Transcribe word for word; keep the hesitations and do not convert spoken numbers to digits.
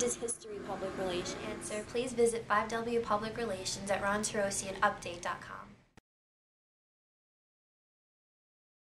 is History Public Relations? Answer, please visit five W Public Relations at ron torossian update dot com.